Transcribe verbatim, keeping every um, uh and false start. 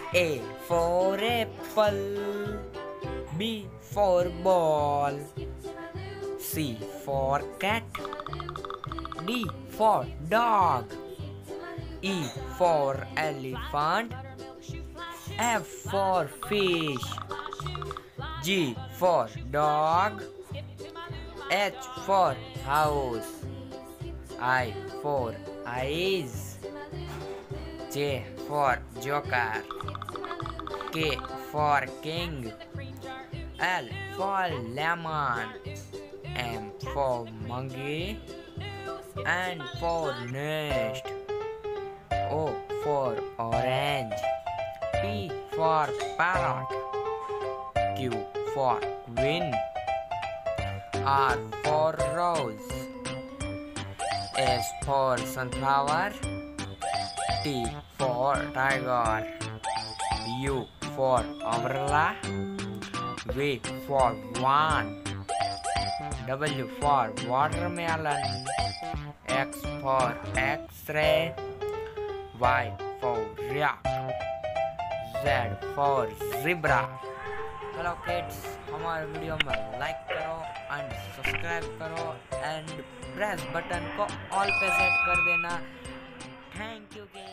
A for apple, B for ball, C for cat, D for dog, E for elephant, F for fish, G for dog, H for house, I for eyes, J for joker, K for king, L for lemon, M for monkey, N for nest, O for orange, P for parrot, Q for queen, R for rose, S for sunflower, T for tiger, U for umbrella, V for van, W for watermelon, X for X-ray, Y for yak, Z for zebra. Hello kids, हमारे video में like करो and subscribe करो and press button को all पे set कर देना। Thank you.